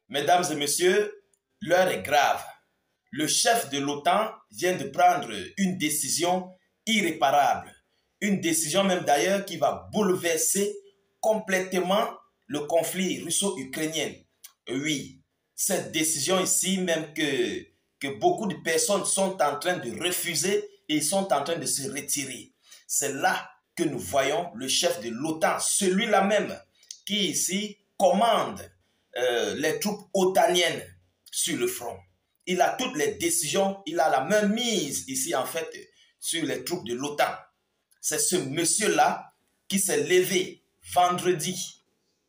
Mesdames et messieurs, l'heure est grave. Le chef de l'OTAN vient de prendre une décision irréparable. Une décision même d'ailleurs qui va bouleverser complètement le conflit russo-ukrainien. Oui, cette décision ici même que beaucoup de personnes sont en train de refuser et sont en train de se retirer. C'est là que nous voyons le chef de l'OTAN, celui-là même qui ici commande les troupes otaniennes sur le front. Il a toutes les décisions, il a la main mise ici en fait sur les troupes de l'OTAN. C'est ce monsieur-là qui s'est levé vendredi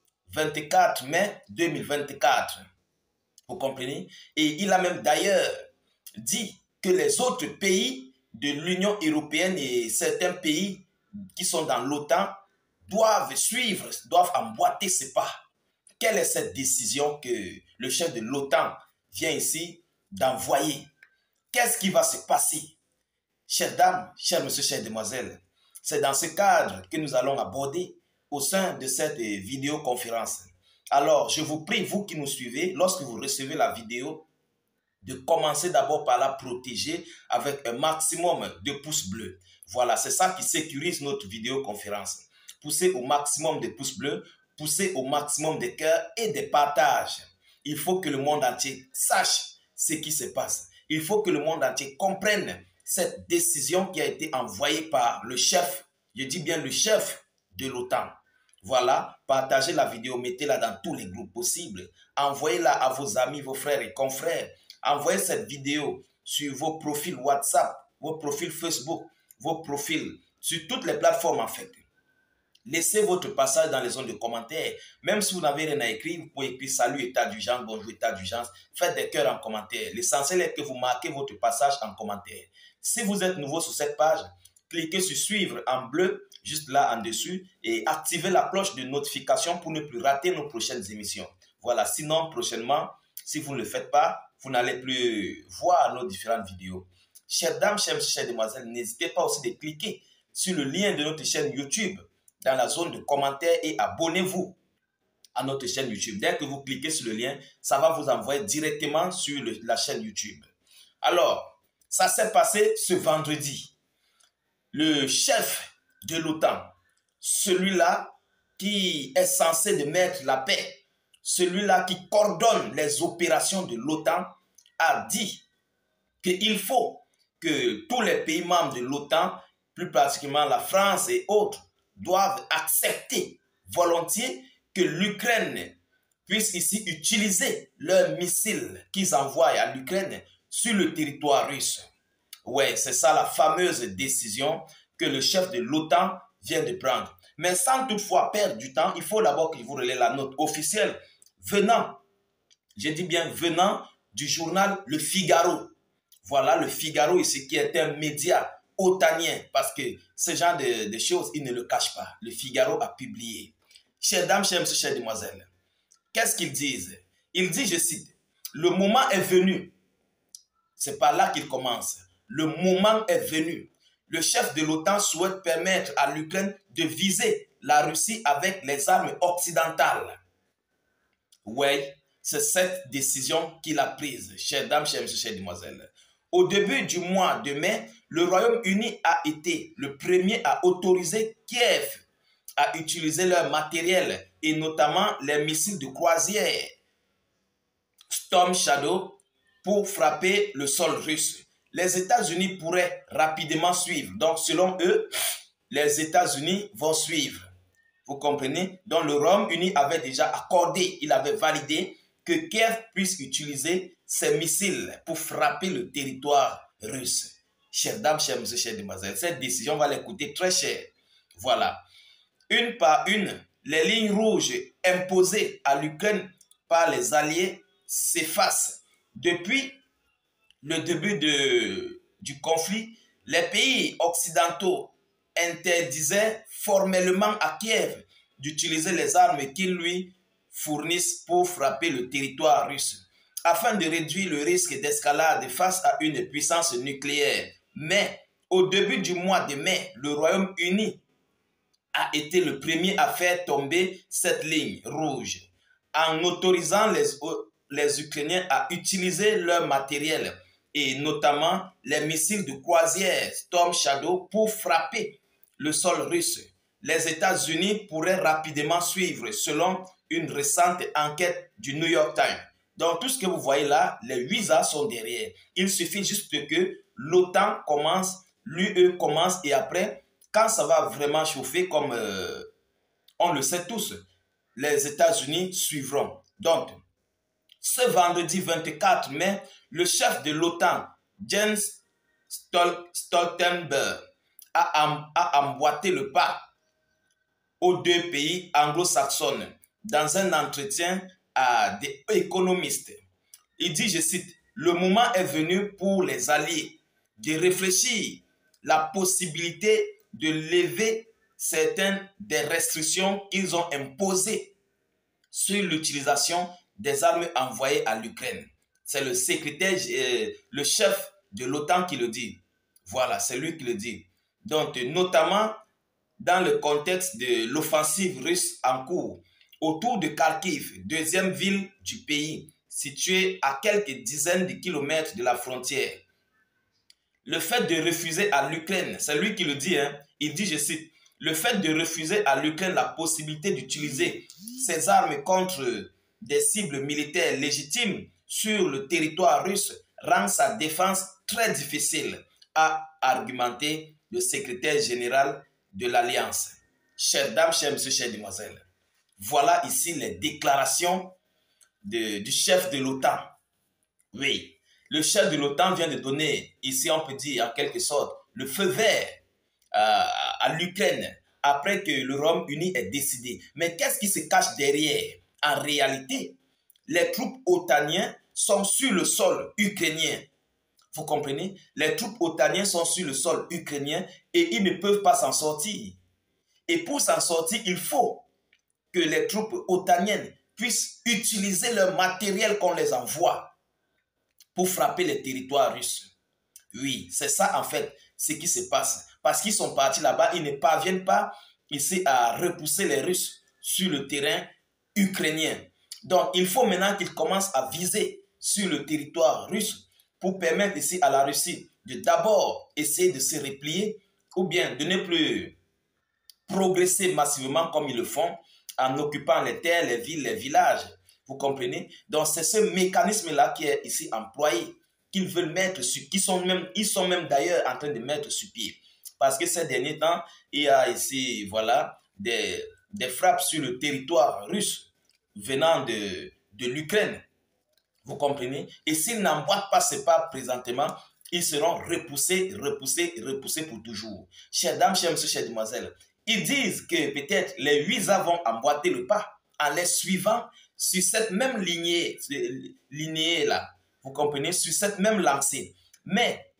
24 mai 2024. Vous comprenez? Et il a même d'ailleurs dit que les autres pays de l'Union européenne et certains pays qui sont dans l'OTAN doivent suivre, doivent emboîter ses pas. Quelle est cette décision que le chef de l'OTAN vient ici d'envoyer? Qu'est-ce qui va se passer? Chères dames, chers messieurs, chères demoiselles, c'est dans ce cadre que nous allons aborder au sein de cette vidéoconférence. Alors, je vous prie, vous qui nous suivez, lorsque vous recevez la vidéo, de commencer d'abord par la protéger avec un maximum de pouces bleus. Voilà, c'est ça qui sécurise notre vidéoconférence. Poussez au maximum de pouces bleus, poussez au maximum de cœurs et des partages. Il faut que le monde entier sache ce qui se passe. Il faut que le monde entier comprenne cette décision qui a été envoyée par le chef, je dis bien le chef de l'OTAN. Voilà, partagez la vidéo, mettez-la dans tous les groupes possibles. Envoyez-la à vos amis, vos frères et confrères. Envoyez cette vidéo sur vos profils WhatsApp, vos profils Facebook, vos profils, sur toutes les plateformes en fait. Laissez votre passage dans les zones de commentaires. Même si vous n'avez rien à écrire, vous pouvez écrire salut, état d'urgence, bonjour, état d'urgence. Faites des cœurs en commentaire. L'essentiel est que vous marquez votre passage en commentaire. Si vous êtes nouveau sur cette page, cliquez sur suivre en bleu, juste là en dessus, et activez la cloche de notification pour ne plus rater nos prochaines émissions. Voilà, sinon prochainement, si vous ne le faites pas, vous n'allez plus voir nos différentes vidéos. Chères dames, chères demoiselles, n'hésitez pas aussi de cliquer sur le lien de notre chaîne YouTube dans la zone de commentaires et abonnez-vous à notre chaîne YouTube. Dès que vous cliquez sur le lien, ça va vous envoyer directement sur la chaîne YouTube. Alors, ça s'est passé ce vendredi. Le chef de l'OTAN, celui-là qui est censé de mettre la paix, celui-là qui coordonne les opérations de l'OTAN, a dit qu'il faut que tous les pays membres de l'OTAN, plus particulièrement la France et autres, doivent accepter volontiers que l'Ukraine puisse ici utiliser leurs missiles qu'ils envoient à l'Ukraine sur le territoire russe. Ouais, c'est ça la fameuse décision que le chef de l'OTAN vient de prendre. Mais sans toutefois perdre du temps, il faut d'abord qu'il vous relaie la note officielle venant, je dis bien venant, du journal Le Figaro. Voilà, Le Figaro ici qui est un média otanien, parce que ce genre de choses, il ne le cache pas. Le Figaro a publié. Chères dames, chers messieurs, chères demoiselles, qu'est-ce qu'ils disent? Ils disent, je cite, « Le moment est venu ». C'est par là qu'il commence. Le moment est venu. Le chef de l'OTAN souhaite permettre à l'Ukraine de viser la Russie avec les armes occidentales. Oui, c'est cette décision qu'il a prise, chères dames, chers messieurs, chères demoiselles. Au début du mois de mai, le Royaume-Uni a été le premier à autoriser Kiev à utiliser leur matériel et notamment les missiles de croisière Storm Shadow pour frapper le sol russe. Les États-Unis pourraient rapidement suivre. Donc, selon eux, les États-Unis vont suivre. Vous comprenez? Donc, le Royaume-Uni avait déjà accordé, il avait validé que Kiev puisse utiliser ces missiles pour frapper le territoire russe. Chères dames, chers messieurs, chères demoiselles, cette décision va les coûter très cher. Voilà. Une par une, les lignes rouges imposées à l'Ukraine par les alliés s'effacent. Depuis le début du conflit, les pays occidentaux interdisaient formellement à Kiev d'utiliser les armes qu'ils lui fournissent pour frapper le territoire russe, afin de réduire le risque d'escalade face à une puissance nucléaire. Mais au début du mois de mai, le Royaume-Uni a été le premier à faire tomber cette ligne rouge en autorisant les Ukrainiens à utiliser leur matériel et notamment les missiles de croisière Storm Shadow pour frapper le sol russe. Les États-Unis pourraient rapidement suivre selon une récente enquête du New York Times. Donc tout ce que vous voyez là, les USA sont derrière. Il suffit juste que l'OTAN commence, l'UE commence et après, quand ça va vraiment chauffer comme on le sait tous, les États-Unis suivront. Donc, ce vendredi 24 mai, le chef de l'OTAN, Jens Stoltenberg, a emboîté le pas aux deux pays anglo-saxons dans un entretien à des économistes. Il dit, je cite, « Le moment est venu pour les alliés de réfléchir la possibilité de lever certaines des restrictions qu'ils ont imposées sur l'utilisation des armes envoyées à l'Ukraine. » C'est le secrétaire, le chef de l'OTAN qui le dit. Voilà, c'est lui qui le dit. Donc, notamment dans le contexte de l'offensive russe en cours autour de Kharkiv, deuxième ville du pays, située à quelques dizaines de kilomètres de la frontière. Le fait de refuser à l'Ukraine, c'est lui qui le dit, hein, il dit, je cite, « Le fait de refuser à l'Ukraine la possibilité d'utiliser ses armes contre des cibles militaires légitimes sur le territoire russe rend sa défense très difficile », a argumenté le secrétaire général de l'Alliance. Chères dames, chers messieurs, chères demoiselles, voilà ici les déclarations du chef de l'OTAN. Oui, le chef de l'OTAN vient de donner, ici on peut dire en quelque sorte, le feu vert à l'Ukraine après que le Royaume-Uni ait décidé. Mais qu'est-ce qui se cache derrière? En réalité, les troupes otaniennes sont sur le sol ukrainien. Vous comprenez? Les troupes otaniennes sont sur le sol ukrainien et ils ne peuvent pas s'en sortir. Et pour s'en sortir, il faut que les troupes otaniennes puissent utiliser leur matériel qu'on les envoie pour frapper les territoires russes. Oui, c'est ça en fait ce qui se passe. Parce qu'ils sont partis là-bas, ils ne parviennent pas ici à repousser les Russes sur le terrain ukrainien. Donc, il faut maintenant qu'ils commencent à viser sur le territoire russe pour permettre ici à la Russie de d'abord essayer de se replier ou bien de ne plus progresser massivement comme ils le font en occupant les terres, les villes, les villages. Vous comprenez? Donc, c'est ce mécanisme-là qui est ici employé, qu'ils veulent mettre sur, ils sont même d'ailleurs en train de mettre sur pied. Parce que ces derniers temps, il y a ici, voilà, des frappes sur le territoire russe venant de l'Ukraine. Vous comprenez? Et s'ils n'emboîtent pas ce pas présentement, ils seront repoussés pour toujours. Chères dames, chers messieurs, chères demoiselles, ils disent que peut-être les USA vont emboîter le pas en les suivant sur cette même lignée-là. Vous comprenez? Sur cette même lancée. Mais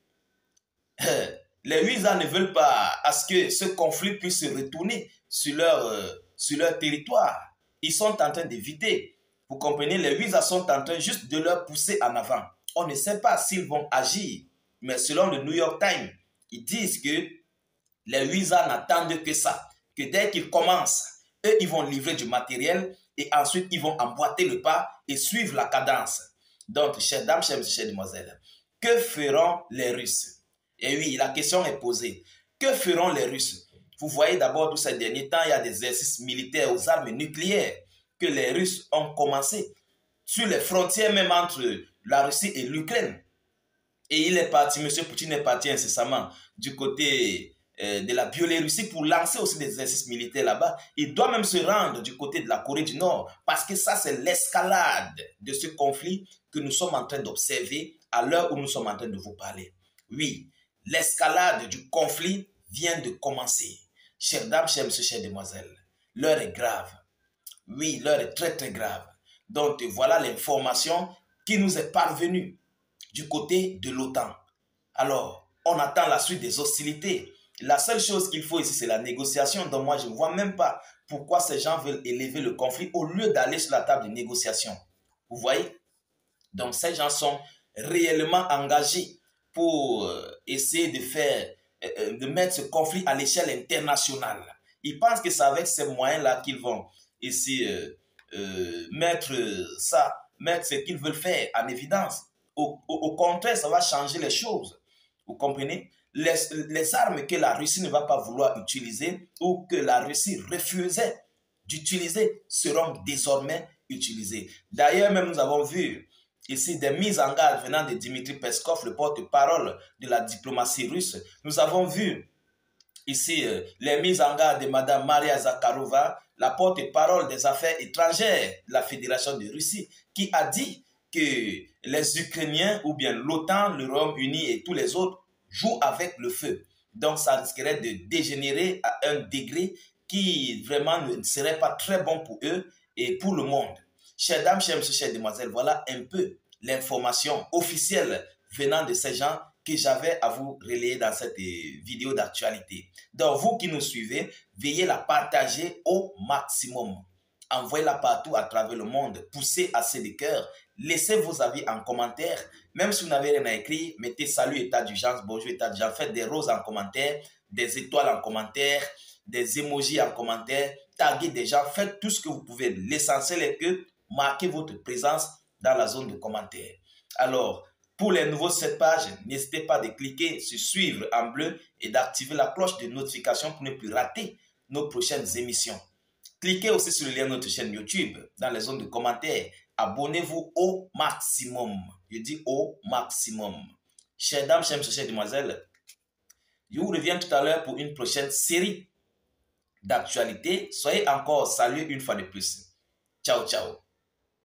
les USA ne veulent pas à ce que ce conflit puisse se retourner sur leur territoire. Ils sont en train d'éviter. Vous comprenez? Les USA sont en train juste de leur pousser en avant. On ne sait pas s'ils vont agir. Mais selon le New York Times, ils disent que les USA n'attendent que ça. Que dès qu'ils commencent, eux, ils vont livrer du matériel et ensuite, ils vont emboîter le pas et suivre la cadence. Donc, chères dames, chères demoiselles, que feront les Russes? Et oui, la question est posée. Que feront les Russes? Vous voyez d'abord, tous ces derniers temps, il y a des exercices militaires aux armes nucléaires que les Russes ont commencé sur les frontières même entre la Russie et l'Ukraine. Et il est parti, M. Poutine est parti incessamment du côté de la Biélorussie pour lancer aussi des exercices militaires là-bas. Il doit même se rendre du côté de la Corée du Nord parce que ça, c'est l'escalade de ce conflit que nous sommes en train d'observer à l'heure où nous sommes en train de vous parler. Oui, l'escalade du conflit vient de commencer. Chères dames, chers messieurs, chères demoiselles, l'heure est grave. Oui, l'heure est très très grave. Donc voilà l'information qui nous est parvenue du côté de l'OTAN. Alors, on attend la suite des hostilités. La seule chose qu'il faut ici, c'est la négociation. Donc moi, je ne vois même pas pourquoi ces gens veulent élever le conflit au lieu d'aller sur la table de négociation. Vous voyez? Donc ces gens sont réellement engagés pour essayer de mettre ce conflit à l'échelle internationale. Ils pensent que c'est avec ces moyens-là qu'ils vont ici mettre ça mettre ce qu'ils veulent faire en évidence. Au contraire, ça va changer les choses. Vous comprenez? Les armes que la Russie ne va pas vouloir utiliser ou que la Russie refusait d'utiliser seront désormais utilisées. D'ailleurs, même nous avons vu ici des mises en garde venant de Dmitri Peskov, le porte-parole de la diplomatie russe. Nous avons vu ici les mises en garde de Mme Maria Zakharova, la porte-parole des affaires étrangères de la Fédération de Russie, qui a dit que les Ukrainiens ou bien l'OTAN, le Royaume-Uni et tous les autres jouent avec le feu. Donc ça risquerait de dégénérer à un degré qui vraiment ne serait pas très bon pour eux et pour le monde. Chers dames, chers messieurs, chères demoiselles, voilà un peu l'information officielle venant de ces gens que j'avais à vous relayer dans cette vidéo d'actualité. Donc, vous qui nous suivez, veuillez la partager au maximum. Envoyez-la partout à travers le monde. Poussez assez de cœur. Laissez vos avis en commentaire. Même si vous n'avez rien à écrire, mettez salut, état d'urgence, bonjour, état d'urgence. Faites des roses en commentaire, des étoiles en commentaire, des emojis en commentaire. Taguez des gens. Faites tout ce que vous pouvez. L'essentiel est que marquez votre présence dans la zone de commentaires. Alors, pour les nouveaux sur cette page, n'hésitez pas de cliquer sur suivre en bleu et d'activer la cloche de notification pour ne plus rater nos prochaines émissions. Cliquez aussi sur le lien de notre chaîne YouTube dans les zones de commentaires. Abonnez-vous au maximum. Je dis au maximum. Chères dames, chers messieurs, chères demoiselles, je vous reviens tout à l'heure pour une prochaine série d'actualités. Soyez encore salués une fois de plus. Ciao, ciao.